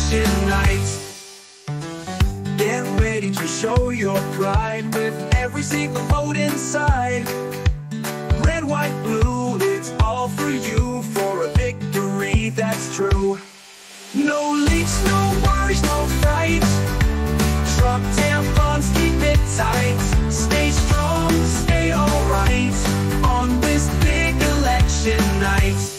election night. Get ready to show your pride with every single vote inside. Red, white, blue, it's all for you, for a victory that's true. No leaks, no worries, no fright. Trump tampons, keep it tight. Stay strong, stay alright on this big election night.